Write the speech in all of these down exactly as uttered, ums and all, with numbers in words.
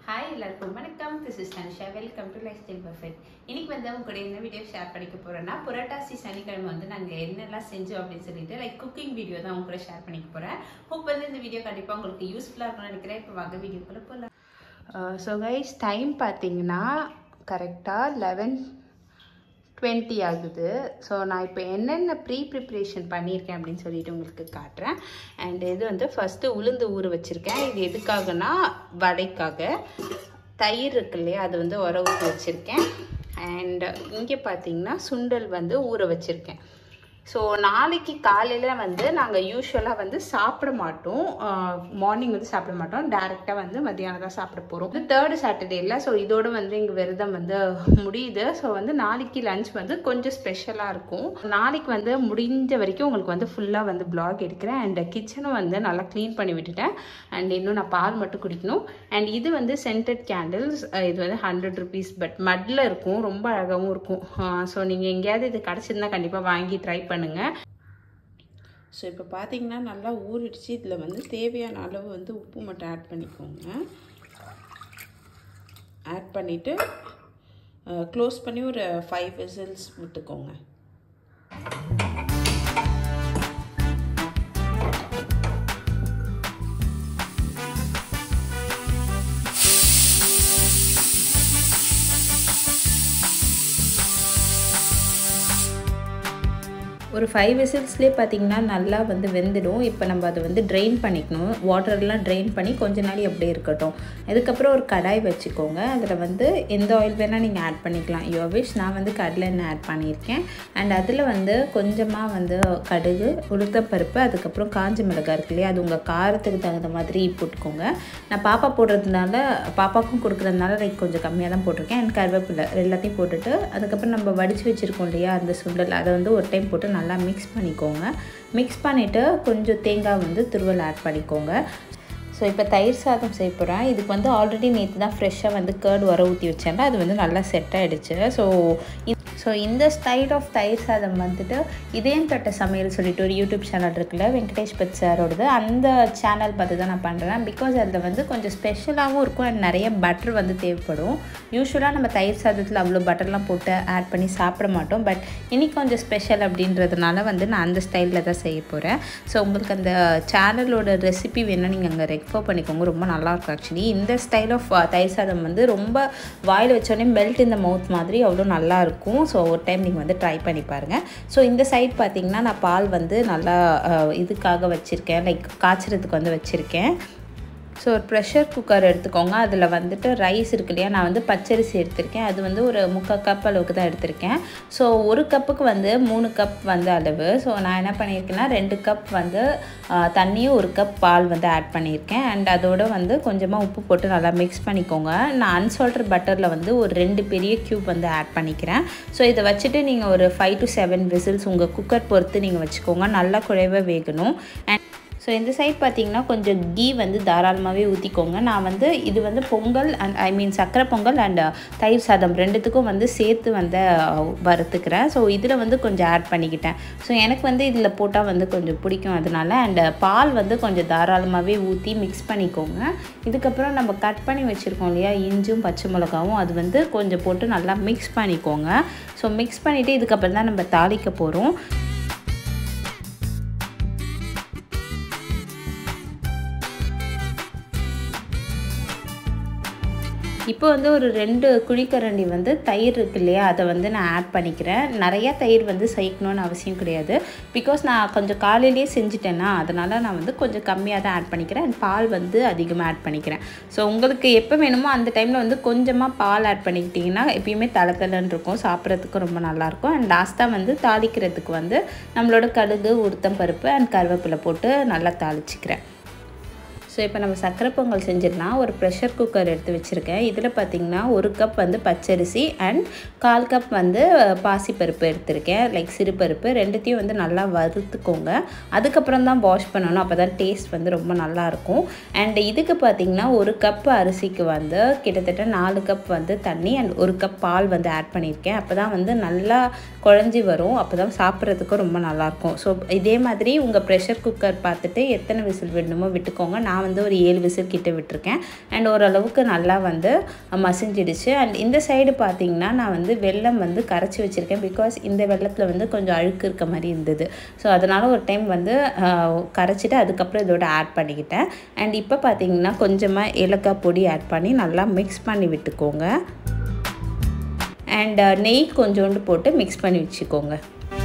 Hi, எல்லாருக்கும் வணக்கம். This is Tanisha. Welcome to Lifestyle Perfect. இன்னைக்கு வந்து உங்க கூட என்ன வீடியோ ஷேர் பண்ணிக்க போறேன்னா புரட்டாசி சனிக்கிழமை வந்து நாங்க என்னெல்லாம் செஞ்சோம் அப்படின்னு சொல்லிட்டு லைக் குக்கிங் வீடியோ தான் உங்க கூட ஷேர் பண்ணிக்க போறேன். ஹோப் வந்து இந்த வீடியோ கண்டிப்பா உங்களுக்கு யூஸ்ஃபுல்லா இருக்கும்னு நினைக்கிறேன். இப்போ வாங்க வீடியோக்குள்ள போலாம். ஸோ கைஸ் டைம் பார்த்தீங்கன்னா கரெக்டாக லெவன் டுவெண்ட்டி ஆகுது. ஸோ நான் இப்போ என்னென்ன ப்ரீ ப்ரிப்ரேஷன் பண்ணியிருக்கேன் அப்படின்னு சொல்லிட்டு உங்களுக்கு காட்டுறேன். அண்ட் இது வந்து ஃபஸ்ட்டு உளுந்து ஊற வச்சுருக்கேன். இது எதுக்காகனா வடைக்காக. தயிர் இருக்கு இல்லையா, அது வந்து உர ஊற்றி வச்சுருக்கேன். அண்ட் இங்கே பார்த்தீங்கன்னா சுண்டல் வந்து ஊற வச்சுருக்கேன். ஸோ நாளைக்கு காலையில் வந்து நாங்கள் யூஸ்வலாக வந்து சாப்பிட மாட்டோம். மார்னிங் வந்து சாப்பிட மாட்டோம். டேரெக்டாக வந்து மத்தியானம் தான் சாப்பிட போகிறோம். இது தேர்டு சாட்டர்டே இல்லை. ஸோ இதோடு வந்து எங்கள் விரதம் வந்து முடியுது. ஸோ வந்து நாளைக்கு லஞ்ச் வந்து கொஞ்சம் ஸ்பெஷலாக இருக்கும். நாளைக்கு வந்து முடிஞ்ச வரைக்கும் உங்களுக்கு வந்து ஃபுல்லாக வந்து பிளாக் எடுக்கிறேன். அண்ட் கிச்சனும் வந்து நல்லா க்ளீன் பண்ணி விட்டுட்டேன். அண்ட் இன்னும் நான் பால் மட்டும் குடிக்கணும். அண்ட் இது வந்து சென்டட் கேண்டில்ஸ். இது வந்து ஹண்ட்ரட் ருபீஸ் பட் மட்டில் இருக்கும். ரொம்ப அழகாகவும் இருக்கும். ஸோ நீங்கள் எங்கேயாவது இது கிடச்சிருந்தா கண்டிப்பாக வாங்கி ட்ரை பண்ணுங்க. ஸோ இப்போ பார்த்தீங்கன்னா நல்லா ஊறிடுச்சு. இதில் வந்து தேவையான அளவு வந்து உப்பு மட்டும் ஆட் பண்ணிக்கோங்க. ஆட் பண்ணிவிட்டு க்ளோஸ் பண்ணி ஒரு ஃபைவ் விசில்ஸ் விட்டுக்கோங்க. ஒரு ஃபைவ் விசில்ஸ்லேயே பார்த்திங்கன்னா நல்லா வந்து வெந்துடும். இப்போ நம்ம அதை வந்து ட்ரெயின் பண்ணிக்கணும். வாட்டர்லாம் ட்ரெயின் பண்ணி கொஞ்ச நாள் அப்படியே இருக்கட்டும். இதுக்கப்புறம் ஒரு கடாய் வச்சுக்கோங்க. அதில் வந்து எந்த ஆயில் வேணால் நீங்கள் ஆட் பண்ணிக்கலாம். Your wish. நான் வந்து கடலை எண்ணெய் ஆட் பண்ணியிருக்கேன். அண்ட் அதில் வந்து கொஞ்சமாக வந்து கடுகு, உளுத்தப்பருப்பு, அதுக்கப்புறம் காஞ்ச மிளகாய் இருக்கு இல்லையா, அது உங்கள் காரத்துக்கு தகுந்த மாதிரி போட்டுக்கோங்க. நான் பாப்பா போடுறதுனால பாப்பாவுக்கும் கொடுக்குறதுனால லைக் கொஞ்சம் கம்மியாக தான் போட்டிருக்கேன். அண்ட் கருவேப்பிலை எல்லாத்தையும் போட்டுட்டு அதுக்கப்புறம் நம்ம வடித்து வச்சுருக்கோம் இல்லையா அந்த சுண்டல், அதை வந்து ஒரு டைம் போட்டு நல்லா மிக்ஸ் பண்ணிக்கோங்க. மிக்ஸ் பண்ணிவிட்டு கொஞ்சம் தேங்காய் வந்து துருவல் ஆட் பண்ணிக்கோங்க. ஸோ இப்போ தயிர் சாதம் செய்ய போகிறேன். இதுக்கு வந்து ஆல்ரெடி நேற்று தான் ஃப்ரெஷ்ஷாக வந்து கேர்டு உர ஊற்றி வச்சேன்ல, அது வந்து நல்லா செட் ஆகிடுச்சு. ஸோ ஸோ இந்த ஸ்டைல் ஆஃப் தயிர் சாதம் வந்துட்டு இதயம் தொட்ட சமையல் சொல்லிட்டு ஒரு யூடியூப் சேனல் இருக்குல்ல, வெங்கடேஷ் பத் சாரோடது, அந்த சேனல் பார்த்து தான் நான் பண்ணுறேன். பிகாஸ் அதில் வந்து கொஞ்சம் ஸ்பெஷலாகவும் இருக்கும் அண்ட் நிறைய பட்டர் வந்து தேவைப்படும். யூஸ்வலாக நம்ம தயிர் சாதத்தில் அவ்வளோ பட்டர்லாம் போட்டு ஆட் பண்ணி சாப்பிட மாட்டோம். பட் இன்றைக்கி கொஞ்சம் ஸ்பெஷல் அப்படின்றதுனால வந்து நான் அந்த ஸ்டைலில் தான் செய்ய போகிறேன். ஸோ உங்களுக்கு அந்த சேனலோட ரெசிபி வேணால் நீங்கள் அங்கே ரெஃபர் பண்ணிக்கோங்க. ரொம்ப நல்லாயிருக்கும். ஆக்சுவலி இந்த ஸ்டைல் ஆஃப் தயிர் சாதம் வந்து ரொம்ப வாயில் வச்சோடனே மெல்ட் இந்த மவுத் மாதிரி அவ்வளோ நல்லாயிருக்கும். ஸோ ஒரு டைம் நீங்கள் வந்து ட்ரை பண்ணி பாருங்கள். ஸோ இந்த சைட் பார்த்திங்கன்னா நான் பால் வந்து நல்லா இதுக்காக வச்சுருக்கேன், லைக் காய்ச்சறதுக்கு வந்து வச்சுருக்கேன். ஸோ ஒரு ப்ரெஷர் குக்கர் எடுத்துக்கோங்க. அதில் வந்துட்டு ரைஸ் இருக்கு இல்லையா, நான் வந்து பச்சரிசி எடுத்திருக்கேன். அது வந்து ஒரு முக்கால் கப் அளவுக்கு தான் எடுத்திருக்கேன். ஸோ ஒரு கப்புக்கு வந்து மூணு கப் வந்து அளவு. ஸோ நான் என்ன பண்ணியிருக்கேன்னா ரெண்டு கப் வந்து தண்ணியும் ஒரு கப் பால் வந்து ஆட் பண்ணியிருக்கேன். அண்ட் அதோடு வந்து கொஞ்சமாக உப்பு போட்டு நல்லா மிக்ஸ் பண்ணிக்கோங்க. நான் அன்சால்டட் பட்டரில் வந்து ஒரு ரெண்டு பெரிய க்யூப் வந்து ஆட் பண்ணிக்கிறேன். ஸோ இதை வச்சுட்டு நீங்கள் ஒரு ஃபைவ் டு செவன் விசில்ஸ் உங்கள் குக்கர் பொறுத்து நீங்கள் வச்சுக்கோங்க. நல்லா குழைவாக வேகணும். அண்ட் ஸோ இந்த சைட் பார்த்திங்கன்னா கொஞ்சம் கீ வந்து தாராளமாகவே ஊற்றிக்கோங்க. நான் வந்து இது வந்து பொங்கல் அண்ட் ஐ மீன் சக்கரை பொங்கல் அண்ட் தயிர் சாதம் ரெண்டுத்துக்கும் வந்து சேர்த்து வந்து வறுத்துக்கிறேன். ஸோ இதில் வந்து கொஞ்சம் ஆட் பண்ணிக்கிட்டேன். ஸோ எனக்கு வந்து இதில் போட்டால் வந்து கொஞ்சம் பிடிக்கும் அதனால். அண்ட் பால் வந்து கொஞ்சம் தாராளமாகவே ஊற்றி மிக்ஸ் பண்ணிக்கோங்க. இதுக்கப்புறம் நம்ம கட் பண்ணி வச்சுருக்கோம் இல்லையா இஞ்சும் பச்சை மிளகாவும், அது வந்து கொஞ்சம் போட்டு நல்லா மிக்ஸ் பண்ணிக்கோங்க. ஸோ மிக்ஸ் பண்ணிவிட்டு இதுக்கப்புறம் தான் நம்ம தாளிக்க போகிறோம். இப்போ வந்து ஒரு ரெண்டு குழிக்கரண்டி வந்து தயிர் இருக்கு இல்லையா, அதை வந்து நான் ஆட் பண்ணிக்கிறேன். நிறையா தயிர் வந்து சேர்க்கணுன்னு அவசியம் கிடையாது. பிகாஸ் நான் கொஞ்சம் காலையிலேயே செஞ்சுட்டேன்னா அதனால் நான் வந்து கொஞ்சம் கம்மியாக தான் ஆட் பண்ணிக்கிறேன். அண்ட் பால் வந்து அதிகமாக ஆட் பண்ணிக்கிறேன். ஸோ உங்களுக்கு எப்போ வேணுமோ அந்த டைமில் வந்து கொஞ்சமாக பால் ஆட் பண்ணிக்கிட்டிங்கன்னா எப்பயுமே தலை தலைன்னு இருக்கும், சாப்பிட்றதுக்கு ரொம்ப நல்லாயிருக்கும். அண்ட் லாஸ்ட்டாக வந்து தாளிக்கிறதுக்கு வந்து நம்மளோட கடுகு, உளுத்தம் பருப்பு அண்ட் கருவேப்பிலை போட்டு நல்லா தாளிச்சிக்கிறேன். ஸோ இப்போ நம்ம சக்கரை பொங்கல் செஞ்சிடலாம். ஒரு ப்ரெஷர் குக்கர் எடுத்து வச்சுருக்கேன். இதில் பார்த்திங்கன்னா ஒரு கப் வந்து பச்சரிசி அண்ட் கால் கப் வந்து பாசிப்பருப்பு எடுத்திருக்கேன், லைக் சிறுபருப்பு. ரெண்டுத்தையும் வந்து நல்லா வறுத்துக்கோங்க. அதுக்கப்புறம் தான் வாஷ் பண்ணணும், அப்போ தான் டேஸ்ட் வந்து ரொம்ப நல்லாயிருக்கும். அண்ட் இதுக்கு பார்த்திங்கன்னா ஒரு கப் அரிசிக்கு வந்து கிட்டத்தட்ட நாலு கப் வந்து தண்ணி அண்ட் ஒரு கப் பால் வந்து ஆட் பண்ணியிருக்கேன். அப்போ தான் வந்து நல்லா குழஞ்சி வரும், அப்போ தான் சாப்பிட்றதுக்கும் ரொம்ப நல்லாயிருக்கும். ஸோ இதே மாதிரி உங்கள் ப்ரெஷர் குக்கர் பார்த்துட்டு எத்தனை விசில் விடணுமோ விட்டுக்கோங்க. நான் நான் வந்து ஒரு ஏழு விசில் கிட்ட விட்டுருக்கேன். அண்ட் ஓரளவுக்கு நல்லா வந்து மசிஞ்சிடுச்சு. அண்ட் இந்த சைடு பார்த்திங்கன்னா நான் வந்து வெல்லம் வந்து கரைச்சி வச்சுருக்கேன். பிகாஸ் இந்த வெள்ளத்தில் வந்து கொஞ்சம் அழுக்கு இருக்க மாதிரி இருந்தது. ஸோ அதனால் ஒரு டைம் வந்து கரைச்சிட்டு அதுக்கப்புறம் இதோட ஆட் பண்ணிக்கிட்டேன். அண்ட் இப்போ பார்த்திங்கன்னா கொஞ்சமாக ஏலக்காய் பொடி ஆட் பண்ணி நல்லா மிக்ஸ் பண்ணி விட்டுக்கோங்க. அண்ட் நெய் கொஞ்சோண்டு போட்டு மிக்ஸ் பண்ணி வச்சுக்கோங்க.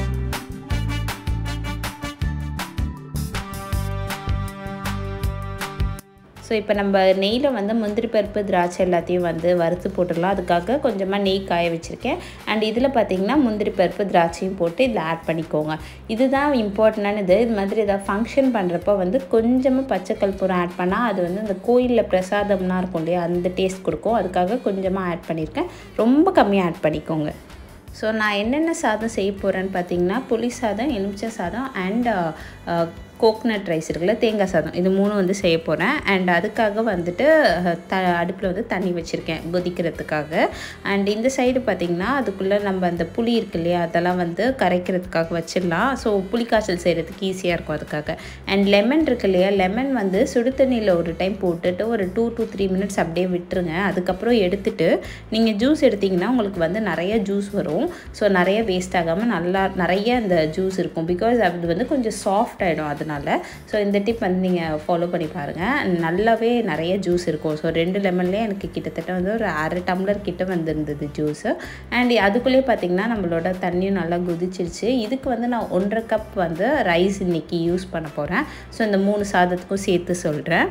ஸோ இப்போ நம்ம நெய்யில் வந்து முந்திரி பருப்பு திராட்சை எல்லாத்தையும் வந்து வறுத்து போட்டுடலாம். அதுக்காக கொஞ்சமாக நெய் காய வச்சுருக்கேன். அண்ட் இதில் பார்த்திங்கன்னா முந்திரி பருப்பு திராட்சையும் போட்டு இதில் ஆட் பண்ணிக்கோங்க. இதுதான் இம்பார்ட்டண்டானது. இது மாதிரி ஏதாவது ஃபங்க்ஷன் பண்ணுறப்போ வந்து கொஞ்சமாக பச்சை கற்பூரம் ஆட் பண்ணால் அது வந்து இந்த கோயிலில் பிரசாதம்னா இருக்கும் இல்லையா, அந்த டேஸ்ட் கொடுக்கும். அதுக்காக கொஞ்சமாக ஆட் பண்ணியிருக்கேன். ரொம்ப கம்மியாக ஆட் பண்ணிக்கோங்க. ஸோ நான் என்னென்ன சாதம் செய்ய போகிறேன்னு பார்த்தீங்கன்னா புளி சாதம், எலுமிச்சை சாதம் அண்ட் கோக்னட் ரைஸ் இருக்குல்ல, தேங்காய் சாதம், இது மூணு வந்து செய்ய போகிறேன். அண்ட் அதுக்காக வந்துட்டு த அடுப்பில் வந்து தண்ணி வச்சுருக்கேன் கொதிக்கிறதுக்காக. அண்ட் இந்த சைடு பார்த்திங்கன்னா அதுக்குள்ளே நம்ம அந்த புளி இருக்கு இல்லையா, அதெல்லாம் வந்து கரைக்கிறதுக்காக வச்சிடலாம். ஸோ புளி காய்ச்சல் செய்கிறதுக்கு ஈஸியாக இருக்கும் அதுக்காக. அண்ட் லெமன் இருக்கு இல்லையா, லெமன் வந்து சுடு தண்ணியில் ஒரு டைம் போட்டுட்டு ஒரு டூ டு த்ரீ மினிட்ஸ் அப்படியே விட்டுருங்க. அதுக்கப்புறம் எடுத்துகிட்டு நீங்கள் ஜூஸ் எடுத்திங்கன்னா உங்களுக்கு வந்து நிறைய ஜூஸ் வரும். ஸோ நிறைய வேஸ்ட் ஆகாமல் நல்லா நிறைய அந்த ஜூஸ் இருக்கும். பிகாஸ் அது வந்து கொஞ்சம் சாஃப்ட் ஆகிடும். அது ஸோ இந்த டிப் வந்து நீங்கள் ஃபாலோ பண்ணி பாருங்கள். நல்லாவே நிறைய ஜூஸ் இருக்கும். ஸோ ரெண்டு லெமன்லேயே எனக்கு கிட்டத்தட்ட வந்து ஒரு அரை டம்ளர் கிட்ட வந்துருந்தது ஜூஸு. அண்ட் அதுக்குள்ளேயே பார்த்திங்கன்னா நம்மளோட தண்ணியும் நல்லா கொதிச்சிருச்சு. இதுக்கு வந்து நான் ஒன்றரை கப் வந்து ரைஸ் இன்றைக்கி யூஸ் பண்ண போகிறேன். ஸோ இந்த மூணு சாதத்துக்கும் சேர்த்து சொல்கிறேன்.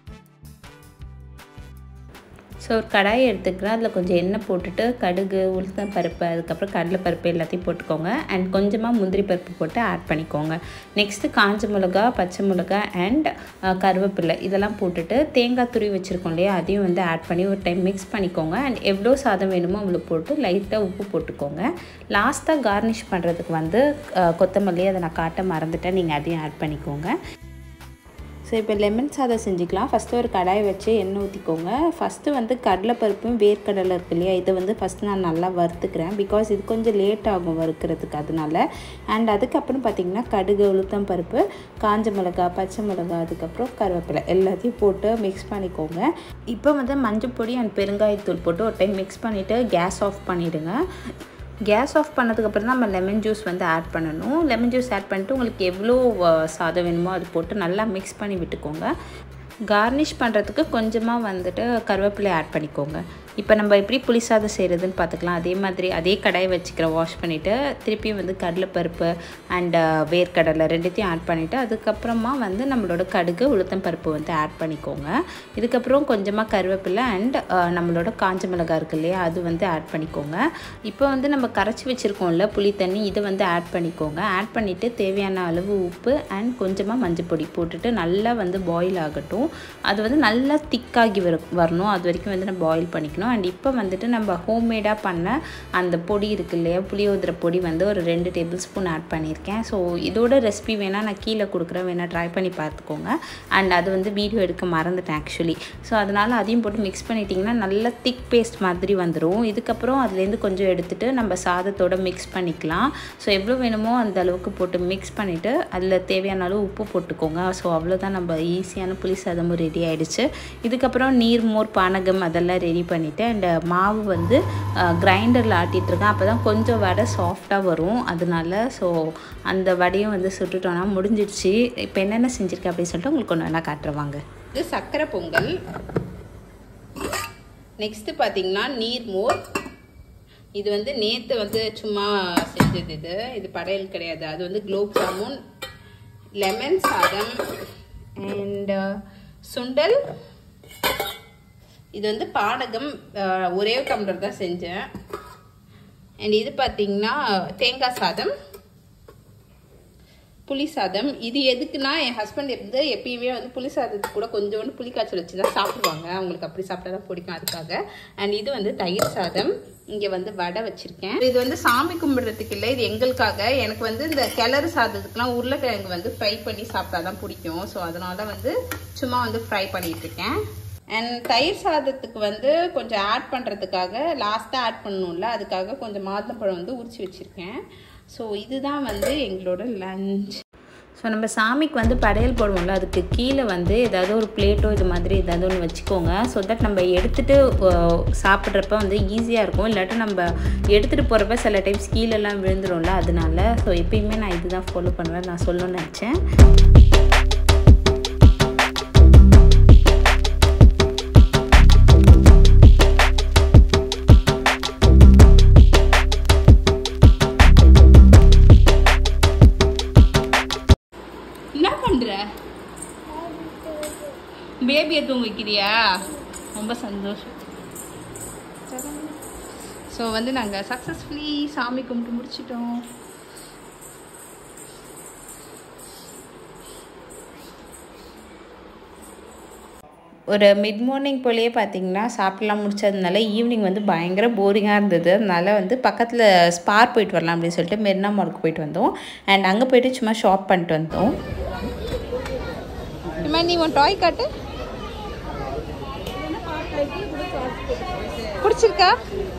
ஸோ ஒரு கடாயை எடுத்துக்கிறேன். அதில் கொஞ்சம் எண்ணெய் போட்டுட்டு கடுகு, உளுத்தம் பருப்பு, அதுக்கப்புறம் கடலை பருப்பு எல்லாத்தையும் போட்டுக்கோங்க. அண்ட் கொஞ்சமாக முந்திரி பருப்பு போட்டு ஆட் பண்ணிக்கோங்க. நெக்ஸ்ட்டு காஞ்ச மிளகா, பச்சை மிளகா அண்ட் கருவேப்பிலை இதெல்லாம் போட்டுட்டு தேங்காய் துருவி வச்சுருக்கோம் இல்லையா, அதையும் வந்து ஆட் பண்ணி ஒரு டைம் மிக்ஸ் பண்ணிக்கோங்க. அண்ட் எவ்வளோ சாதம் வேணுமோ அவ்வளோ போட்டு லைட்டாக உப்பு போட்டுக்கோங்க. லாஸ்ட்டாக கார்னிஷ் பண்ணுறதுக்கு வந்து கொத்தமல்லி, அதை நான் காட்ட மறந்துட்டேன், நீங்கள் அதையும் ஆட் பண்ணிக்கோங்க. ஸோ இப்போ லெமன் சாதம் செஞ்சுக்கலாம். ஃபஸ்ட்டு ஒரு கடாய் வச்சு எண்ணெய் ஊற்றிக்கோங்க. ஃபஸ்ட்டு வந்து கடலைப்பருப்பும் வேர்க்கடலை இருக்கு இல்லையா, இதை வந்து ஃபஸ்ட்டு நான் நல்லா வறுத்துக்கிறேன். பிகாஸ் இது கொஞ்சம் லேட் ஆகும் வறுக்கிறதுக்கு, அதனால. அண்ட் அதுக்கப்புறம் பார்த்திங்கன்னா கடுகு, உளுத்தம் பருப்பு, காஞ்ச மிளகா, பச்சை மிளகா, அதுக்கப்புறம் கருவேப்பிலை எல்லாத்தையும் போட்டு மிக்ஸ் பண்ணிக்கோங்க. இப்போ வந்து மஞ்சள் பொடி அண்ட் பெருங்காயத்தூள் போட்டு ஒரு டைம் மிக்ஸ் பண்ணிவிட்டு கேஸ் ஆஃப் பண்ணிவிடுங்க. கேஸ் ஆஃப் பண்ணதுக்கப்புறம் தான் நம்ம லெமன் ஜூஸ் வந்து ஆட் பண்ணணும். லெமன் ஜூஸ் ஆட் பண்ணிட்டு உங்களுக்கு எவ்வளோ சாதம் வேணுமோ அது போட்டு நல்லா மிக்ஸ் பண்ணி விட்டுக்கோங்க. கார்னிஷ் பண்ணுறதுக்கு கொஞ்சமாக வந்துட்டு கருவேப்பிலை ஆட் பண்ணிக்கோங்க. இப்போ நம்ம எப்படி புளி சாதம் செய்கிறதுன்னு பார்த்துக்கலாம். அதே மாதிரி அதே கடாயை வச்சுக்கிறேன், வாஷ் பண்ணிவிட்டு திருப்பியும் வந்து கடலைப்பருப்பு அண்டு வேர்க்கடலை ரெண்டுத்தையும் ஆட் பண்ணிவிட்டு அதுக்கப்புறமா வந்து நம்மளோட கடுகு, உளுத்தம் பருப்பு வந்து ஆட் பண்ணிக்கோங்க. இதுக்கப்புறம் கொஞ்சமாக கருவேப்பிலை அண்ட் நம்மளோட காஞ்ச மிளகாய் இருக்கு இல்லையா, அது வந்து ஆட் பண்ணிக்கோங்க. இப்போ வந்து நம்ம கரைச்சி வச்சுருக்கோம்ல புளி தண்ணி, இதை வந்து ஆட் பண்ணிக்கோங்க. ஆட் பண்ணிவிட்டு தேவையான அளவு உப்பு அண்ட் கொஞ்சமாக மஞ்சள் பொடி போட்டுட்டு நல்லா வந்து பாயில் ஆகட்டும். அது வந்து நல்லா திக்காகி வரும் வரணும் அது வரைக்கும் வந்து நம்ம பாயில் பண்ணிக்கணும். அண்ட் இப்போ வந்துட்டு நம்ம ஹோம்மேடாக பண்ண அந்த பொடி இருக்கு இல்லையா, புளியோதரை பொடி வந்து ஒரு ரெண்டு டேபிள் ஸ்பூன் ஆட் பண்ணியிருக்கேன். ஸோ இதோட ரெசிபி வேணால் நான் கீழே கொடுக்குறேன், வேணால் ட்ரை பண்ணி பார்த்துக்கோங்க. அண்ட் அது வந்து வீடியோ எடுக்க மறந்துட்டேன் ஆக்சுவலி. ஸோ அதனால் அதையும் போட்டு மிக்ஸ் பண்ணிட்டிங்கன்னா நல்லா திக் பேஸ்ட் மாதிரி வந்துடும். இதுக்கப்புறம் அதுலேருந்து கொஞ்சம் எடுத்துகிட்டு நம்ம சாதத்தோடு மிக்ஸ் பண்ணிக்கலாம். ஸோ எவ்வளோ வேணுமோ அந்த அளவுக்கு போட்டு மிக்ஸ் பண்ணிவிட்டு அதில் தேவையான அளவு உப்பு போட்டுக்கோங்க. ஸோ அவ்வளோதான், நம்ம ஈஸியான புளி சாதமும் ரெடி ஆகிடுச்சு. இதுக்கப்புறம் நீர், மோர், பானகம் அதெல்லாம் ரெடி பண்ணிவிட்டு அண்ட் மாவு வந்து கிரைண்டரில் ஆட்டிகிட்ருக்கேன். அப்போ தான் கொஞ்சம் வடை சாஃப்டாக வரும் அதனால. ஸோ அந்த வடையும் வந்து சுட்டுட்டோன்னா முடிஞ்சிடுச்சு. இப்போ என்னென்ன செஞ்சுருக்கேன் அப்படின்னு சொல்லிட்டு உங்களுக்கு ஒன்று வேணால் காட்டுருவாங்க. இது சர்க்கரை பொங்கல். நெக்ஸ்ட்டு பார்த்திங்கன்னா நீர் மோர். இது வந்து நேற்று வந்து சும்மா செஞ்சது. இது இது படையல் கிடையாது, அது வந்து குலோப் ஜாமுன், லெமன் சாதம் அண்ட் சுண்டல். இது வந்து பானகம், ஒரே டம்ளர் தான் செஞ்சேன். அண்ட் இது பார்த்தீங்கன்னா தேங்காய் சாதம், புளி சாதம். இது எதுக்குன்னா என் ஹஸ்பண்ட் இருந்து எப்பயுமே வந்து புளி சாதத்துக்கு கூட கொஞ்சோண்டு புளி காய்ச்சல் வச்சு தான் சாப்பிடுவாங்க. அவங்களுக்கு அப்படி சாப்பிட்டா தான் பிடிக்கும், அதுக்காக. அண்ட் இது வந்து தயிர் சாதம். இங்கே வந்து வடை வச்சுருக்கேன். இது வந்து சாமி கும்பிடுறதுக்கு இல்லை, இது எங்களுக்காக. எனக்கு வந்து இந்த கிளறு சாதத்துக்குலாம் உருளைக்கிழங்கு வந்து ஃப்ரை பண்ணி சாப்பிட்டா தான் பிடிக்கும். ஸோ அதனால வந்து சும்மா வந்து ஃப்ரை பண்ணிட்டு இருக்கேன். அண்ட் தயிர் சாதத்துக்கு வந்து கொஞ்சம் ஆட் பண்ணுறதுக்காக லாஸ்ட்டாக ஆட் பண்ணணும்ல, அதுக்காக கொஞ்சம் மாதுளம்பழம் வந்து உரிச்சு வச்சுருக்கேன். ஸோ இதுதான் வந்து எங்களோட லஞ்ச். ஸோ நம்ம சாமிக்கு வந்து படையல் போடுவோம்ல, அதுக்கு கீழே வந்து ஏதாவது ஒரு பிளேட்டோ இது மாதிரி ஏதாவது ஒன்று வச்சுக்கோங்க. ஸோ தட் நம்ம எடுத்துகிட்டு சாப்பிட்றப்ப வந்து ஈஸியாக இருக்கும். இல்லாட்டி நம்ம எடுத்துகிட்டு போகிறப்ப சில டைம்ஸ் கீழெல்லாம் விழுந்துரும்ல, அதனால. ஸோ எப்பயுமே நான் இதுதான் ஃபாலோ பண்ணுவேன், நான் சொல்லணும்னு நினச்சேன். பேபியை தூங்க வைக்கிறியா? ரொம்ப சந்தோஷம். ஸோ வந்து நாங்கள் சக்ஸஸ்ஃபுல்லி சாமி கும்பிட்டு முடிச்சிட்டோம். ஒரு மிட் மார்னிங் போலேயே பார்த்தீங்கன்னா சாப்பிட்லாம் முடிச்சதுனால ஈவினிங் வந்து பயங்கர போரிங்காக இருந்தது. அதனால வந்து பக்கத்தில் ஸ்பார் போயிட்டு வரலாம் அப்படின்னு சொல்லிட்டு மெரினா மாலுக்கு போயிட்டு வந்தோம். அண்ட் அங்கே போயிட்டு சும்மா ஷாப் பண்ணிட்டு வந்தோம். நீ உன் டாய் காட்டு. பிடிச்சிருக்கா?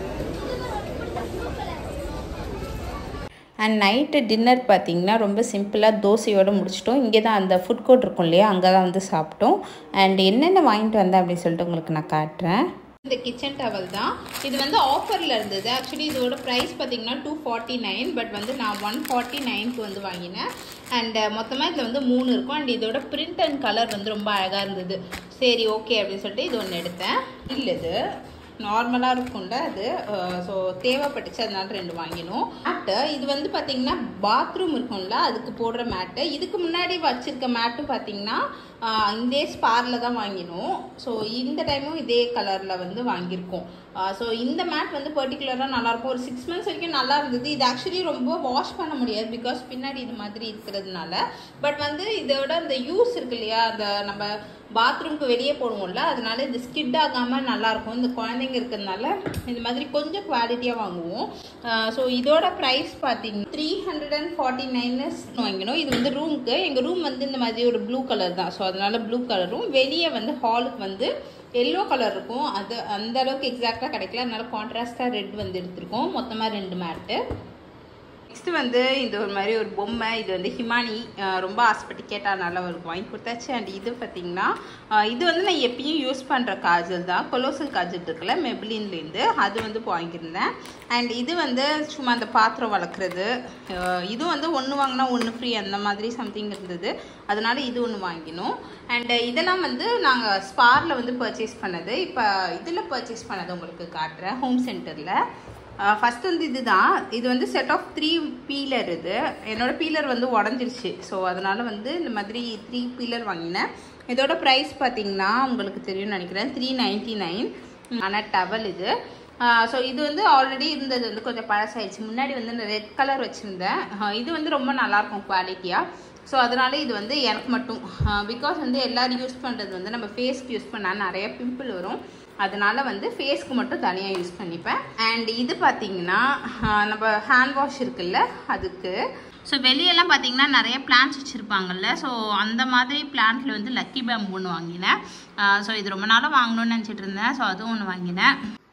அண்ட் நைட்டு டின்னர் பார்த்திங்கன்னா ரொம்ப சிம்பிளாக தோசையோடு முடிச்சிட்டோம். இங்கே தான் அந்த ஃபுட் கோர்ட் இருக்கும் இல்லையா, அங்கே தான் வந்து சாப்பிட்டோம். அண்ட் என்னென்ன வாங்கிட்டு வந்தேன் அப்படின்னு சொல்லிட்டு உங்களுக்கு நான் காட்டுறேன். இந்த கிச்சன் டவல் தான். இது வந்து ஆஃபரில் இருந்தது. ஆக்சுவலி இதோட ப்ரைஸ் பார்த்திங்கன்னா டூ ஃபார்ட்டி நைன் பட் வந்து நான் ஒன் ஃபார்ட்டி நைனுக்கு வந்து வாங்கினேன். அண்ட் மொத்தமாக இதில் வந்து மூணு இருக்கும். அண்ட் இதோட பிரிண்ட் அண்ட் கலர் வந்து ரொம்ப அழகாக இருந்தது. சரி ஓகே அப்படின்னு சொல்லிட்டு இது ஒன்று எடுத்தேன். இல்லை இது நார்மலாக இருக்கும்ல அது, ஸோ தேவைப்பட்டுச்சு, அதனால ரெண்டு வாங்கினோம். மேட்டு இது வந்து பார்த்திங்கன்னா பாத்ரூம் இருக்கும்ல, அதுக்கு போடுற மேட்டு. இதுக்கு முன்னாடி வச்சுருக்க மேட்டும் பார்த்திங்கன்னா இதே ஸ்பாரில் தான் வாங்கினோம். ஸோ இந்த டைமும் இதே கலரில் வந்து வாங்கியிருக்கோம். ஸோ இந்த மேட் வந்து பர்டிகுலராக நல்லாயிருக்கும். ஒரு சிக்ஸ் மந்த்ஸ் வரைக்கும் நல்லா இருந்தது. இது ஆக்சுவலி ரொம்ப வாஷ் பண்ண முடியாது, பிகாஸ் பின்னாடி இது மாதிரி இருக்கிறதுனால. பட் வந்து இதோட அந்த யூஸ் இருக்கு இல்லையா, அந்த நம்ம பாத்ரூம்க்கு வெளியே போடுவோம்ல, அதனால இது ஸ்கிட் ஆகாமல் நல்லாயிருக்கும். இந்த குழந்தைங்க இருக்கிறதுனால இந்த மாதிரி கொஞ்சம் குவாலிட்டியாக வாங்குவோம். ஸோ இதோட ப்ரைஸ் பார்த்தீங்கன்னா three hundred and forty nines வாங்கினோம். இது வந்து ரூமுக்கு, எங்கள் ரூம் வந்து இந்த மாதிரி ஒரு ப்ளூ கலர் தான். ஸோ அதனால ப்ளூ கலரும், வெளியே வந்து ஹாலுக்கு வந்து எல்லோ கலர் இருக்கும். அது அந்த அளவுக்கு எக்ஸாக்டாக கிடைக்கல, அதனால கான்ட்ராஸ்டாக ரெட் வந்து எடுத்திருக்கோம். மொத்தமாக ரெண்டு மேட்டு. நெக்ஸ்ட்டு வந்து இது ஒரு மாதிரி ஒரு பொம்மை. இது வந்து ஹிமானி ரொம்ப ஆசைப்பட்டு கேட்டால் ஒரு வாங்கி கொடுத்தாச்சு. அண்ட் இது பார்த்திங்கன்னா இது வந்து நான் எப்பயும் யூஸ் பண்ணுற காஜல் தான். கொலோசல் காஜல் இருக்குல்ல மெபிலின்லேருந்து, அது வந்து வாங்கியிருந்தேன். அண்ட் இது வந்து சும்மா அந்த பாத்திரம் வளர்க்குறது. இது வந்து ஒன்று வாங்கினா ஒன்று ஃப்ரீ அந்த மாதிரி சம்திங் இருந்தது, அதனால இது ஒன்று வாங்கினோம். அண்ட் இதெல்லாம் வந்து நாங்கள் ஸ்பாரில் வந்து பர்ச்சேஸ் பண்ணது. இப்போ இதில் பர்ச்சேஸ் பண்ணது உங்களுக்கு காட்டுறேன், ஹோம் சென்டரில். ஃபஸ்ட் வந்து இது தான். இது வந்து செட் ஆஃப் த்ரீ பீலர். இது என்னோட பீலர் வந்து உடஞ்சிருச்சு. ஸோ அதனால் வந்து இந்த மாதிரி த்ரீ பீலர் வாங்கினேன். இதோட ப்ரைஸ் பார்த்தீங்கன்னா உங்களுக்கு தெரியும்னு நினைக்கிறேன், த்ரீ நைன்ட்டி நைன். ஆனால் டவல் இது. ஸோ இது வந்து ஆல்ரெடி இருந்தது வந்து கொஞ்சம் பழசாயிடுச்சு. முன்னாடி வந்து இந்த ரெட் கலர் வச்சுருந்தேன். இது வந்து ரொம்ப நல்லாயிருக்கும் குவாலிட்டியாக. ஸோ அதனால இது வந்து எனக்கு மட்டும், பிகாஸ் வந்து எல்லோரும் யூஸ் பண்ணுறது வந்து நம்ம ஃபேஸ்க்கு யூஸ் பண்ணால் நிறைய பிம்பிள் வரும், அதனால வந்து ஃபேஸ்க்கு மட்டும் தனியாக யூஸ் பண்ணிப்பேன். அண்ட் இது பார்த்தீங்கன்னா நம்ம ஹேண்ட் வாஷ் இருக்குல்ல அதுக்கு. ஸோ வெளியெல்லாம் பார்த்தீங்கன்னா நிறைய பிளான்ட்ஸ் வச்சுருப்பாங்கல்ல, ஸோ அந்த மாதிரி பிளான்ட்டில் வந்து லக்கி பேம்பு ஒன்று வாங்கினேன். ஸோ இது ரொம்ப நாளாக வாங்கணும்னு நினச்சிட்டு இருந்தேன். ஸோ அதுவும் ஒன்று வாங்கினேன்.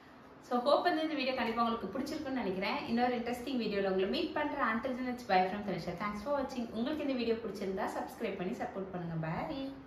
ஸோ ஹோப் வந்து இந்த வீடியோ கண்டிப்பாக உங்களுக்கு பிடிச்சிருக்குன்னு நினைக்கிறேன். இன்னொரு இன்ட்ரெஸ்டிங் வீடியோவில் உங்களை மீட் பண்ணுறேன். Until then it's bye from Tanisha. Thanks for வாட்சிங். உங்களுக்கு இந்த வீடியோ பிடிச்சிருந்தா சப்ஸ்கிரைப் பண்ணி சப்போர்ட் பண்ணுங்கள். பாய்.